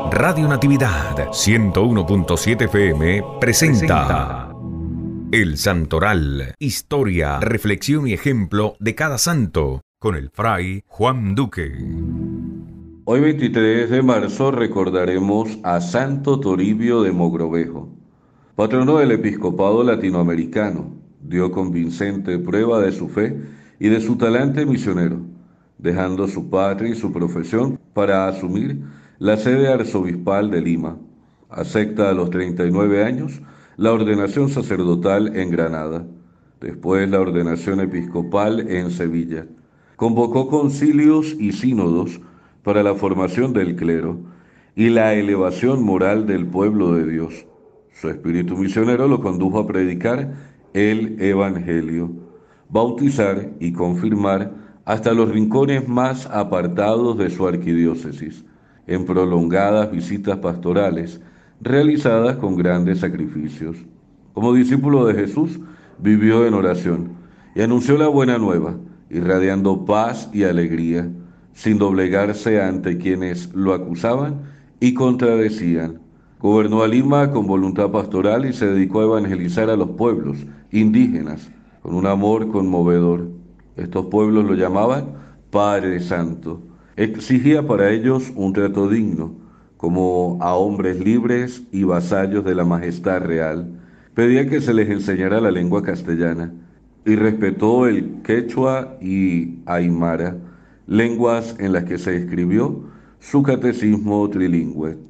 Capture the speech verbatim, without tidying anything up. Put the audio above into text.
Radio Natividad ciento uno punto siete F M presenta El Santoral, historia, reflexión y ejemplo de cada santo, con el fray Juan Duque. Hoy veintitrés de marzo recordaremos a Santo Toribio de Mogrovejo, patrono del episcopado latinoamericano. Dio convincente prueba de su fe y de su talante misionero, dejando su patria y su profesión para asumir la sede arzobispal de Lima. Acepta a los treinta y nueve años la ordenación sacerdotal en Granada, después la ordenación episcopal en Sevilla. Convocó concilios y sínodos para la formación del clero y la elevación moral del pueblo de Dios. Su espíritu misionero lo condujo a predicar el Evangelio, bautizar y confirmar hasta los rincones más apartados de su arquidiócesis, en prolongadas visitas pastorales realizadas con grandes sacrificios. Como discípulo de Jesús, vivió en oración y anunció la buena nueva, irradiando paz y alegría, sin doblegarse ante quienes lo acusaban y contradecían. Gobernó a Lima con voluntad pastoral y se dedicó a evangelizar a los pueblos indígenas con un amor conmovedor. Estos pueblos lo llamaban Padre Santo. Exigía para ellos un trato digno, como a hombres libres y vasallos de la majestad real. Pedía que se les enseñara la lengua castellana y respetó el quechua y aymara, lenguas en las que se escribió su catecismo trilingüe.